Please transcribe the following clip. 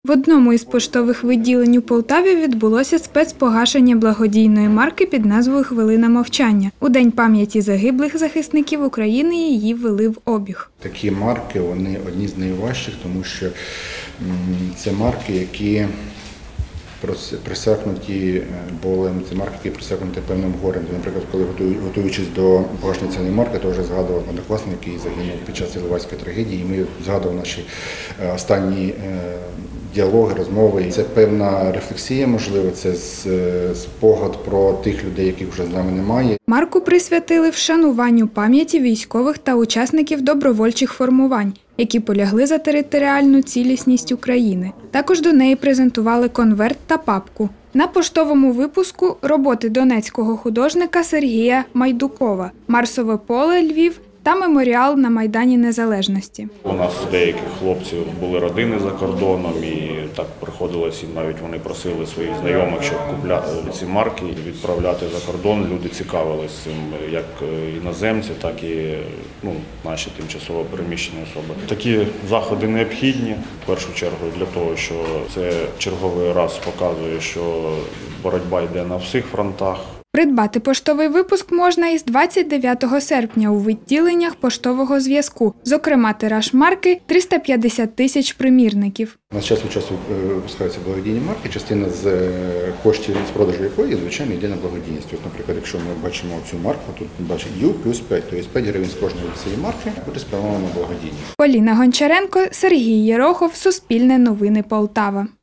В одному із поштових відділень у Полтаві відбулося спецпогашення благодійної марки під назвою «Хвилина мовчання». У День пам'яті загиблих захисників України її ввели в обіг. Такі марки, вони одні з найважчих, тому що це марки, які присякнуті болем, це марки, які присякнуті певним горем. Наприклад, коли готуючись до погашення цієї марки, то вже згадував однокласник, який загинув під час Іловайської трагедії, і ми згадували наші останні діалоги, розмови. Це певна рефлексія, можливо, це спогад про тих людей, яких вже з нами немає. Марку присвятили вшануванню пам'яті військових та учасників добровольчих формувань, які полягли за територіальну цілісність України. Також до неї презентували конверт та папку. На поштовому випуску роботи донецького художника Сергія Майдукова «Марсове поле, Львів» та меморіал на Майдані Незалежності. У нас у деяких хлопців були родини за кордоном, і так приходилось, і навіть вони просили своїх знайомих, щоб купляти ці марки і відправляти за кордон. Люди цікавились цим, як іноземці, так і наші тимчасово переміщені особи. Такі заходи необхідні, в першу чергу, для того, що це черговий раз показує, що боротьба йде на всіх фронтах. Придбати поштовий випуск можна із 29 серпня у відділеннях поштового зв'язку. Зокрема, тираж марки – 350 тисяч примірників. У нас час від часу випускаються благодійні марки, частина з коштів з продажу якої, звичайно, йде на благодійність. Ось, наприклад, якщо ми бачимо цю марку, тут бачить U плюс 5, тобто 5 гривень з кожної цієї марки буде спрямовано на благодійність. Поліна Гончаренко, Сергій Єрохов, Суспільне новини Полтава.